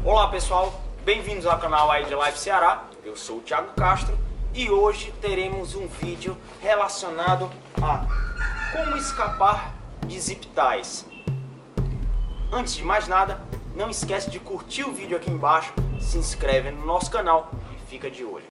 Olá pessoal, bem-vindos ao canal iDLife Ceará. Eu sou o Thiago Castro e hoje teremos um vídeo relacionado a como escapar de zip ties. Antes de mais nada, não esquece de curtir o vídeo aqui embaixo, se inscreve no nosso canal e fica de olho.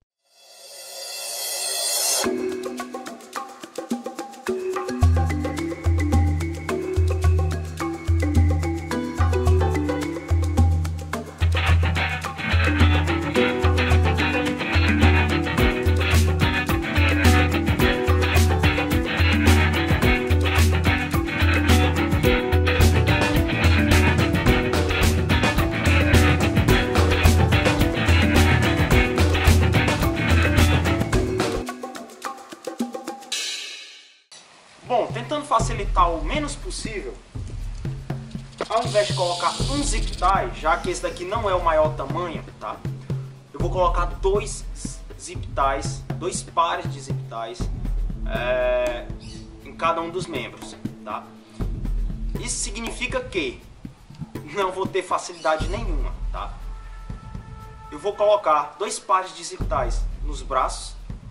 Bom, tentando facilitar o menos possível, ao invés de colocar um zip tie, já que esse daqui não é o maior tamanho, tá? Eu vou colocar dois zip ties, dois pares de zip ties em cada um dos membros, tá? Isso significa que não vou ter facilidade nenhuma, tá? Eu vou colocar dois pares de zip ties nos braços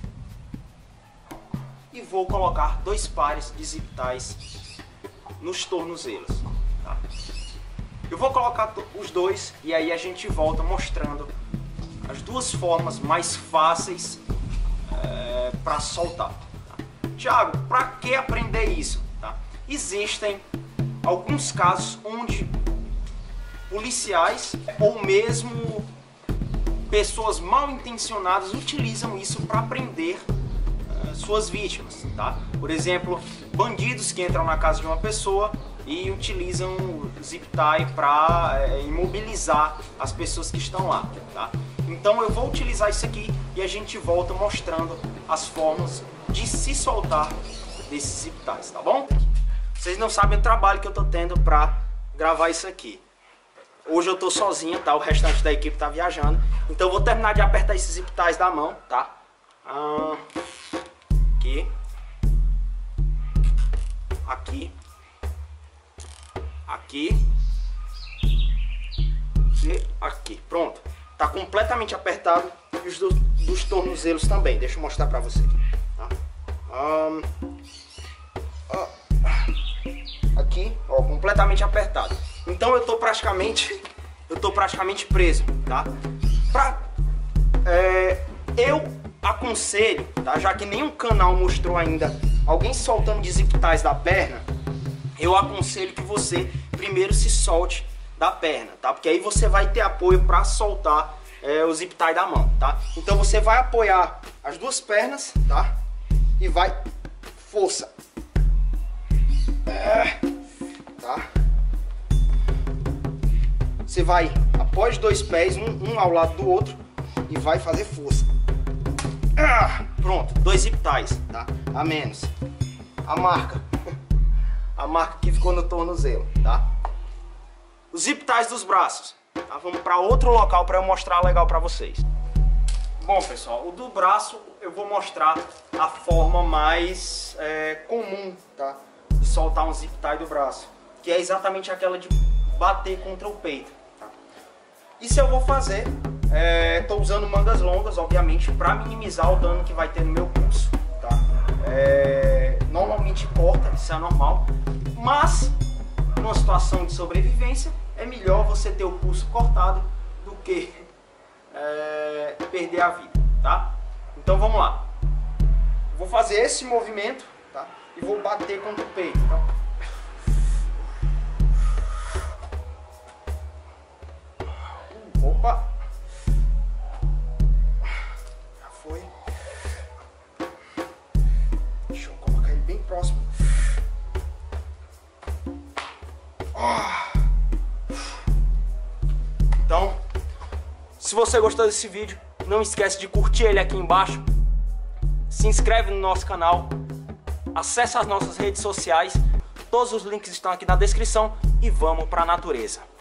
e vou colocar dois pares de zip ties nos tornozelos, tá? Eu vou colocar os dois e aí a gente volta mostrando as duas formas mais fáceis para soltar, tá? Thiago, para que aprender isso? Tá? Existem alguns casos onde policiais ou mesmo pessoas mal intencionadas utilizam isso para prender suas vítimas, tá? Por exemplo, bandidos que entram na casa de uma pessoa e utilizam o zip tie para imobilizar as pessoas que estão lá, tá? Então eu vou utilizar isso aqui e a gente volta mostrando as formas de se soltar desses zip ties, tá bom? Vocês não sabem o trabalho que eu tô tendo para gravar isso aqui. Hoje eu tô sozinho, tá? O restante da equipe tá viajando. Então eu vou terminar de apertar esses zip ties da mão, tá? Aqui, aqui e aqui. Pronto. Tá completamente apertado e os dos tornozelos também. Deixa eu mostrar pra você. Tá? Aqui, ó, completamente apertado. Então eu tô praticamente preso, tá? Eu aconselho, tá? Já que nenhum canal mostrou ainda alguém soltando de zip ties da perna, eu aconselho que você primeiro se solte da perna, tá? Porque aí você vai ter apoio para soltar o zip tie da mão, tá? Então você vai apoiar as duas pernas, tá? E vai força, tá? Você vai apoiar os dois pés um ao lado do outro e vai fazer força. Pronto, dois zip ties, tá? A menos. A marca que ficou no tornozelo, tá? Os zip ties dos braços, tá? Vamos para outro local para eu mostrar legal para vocês. Bom, pessoal, o do braço eu vou mostrar a forma mais comum, tá? De soltar um zip tie do braço, que é exatamente aquela de bater contra o peito, tá? Isso eu vou fazer. Estou usando mangas longas, obviamente, para minimizar o dano que vai ter no meu pulso, tá? Normalmente corta, isso é normal, mas numa situação de sobrevivência é melhor você ter o pulso cortado do que perder a vida, tá? Então vamos lá. Vou fazer esse movimento, tá? E vou bater contra o peito, tá? Opa! Próximo. Então, se você gostou desse vídeo, não esquece de curtir ele aqui embaixo, se inscreve no nosso canal, acesse as nossas redes sociais, todos os links estão aqui na descrição e vamos para a natureza.